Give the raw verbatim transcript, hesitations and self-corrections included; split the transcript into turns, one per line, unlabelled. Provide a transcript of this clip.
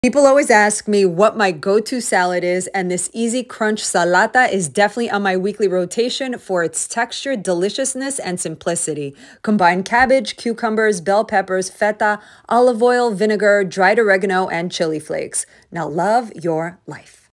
People always ask me what my go-to salad is, and this Easy Crunch Salata is definitely on my weekly rotation for its texture, deliciousness, and simplicity. Combine cabbage, cucumbers, bell peppers, feta, olive oil, vinegar, dried oregano, and chili flakes. Now love your life.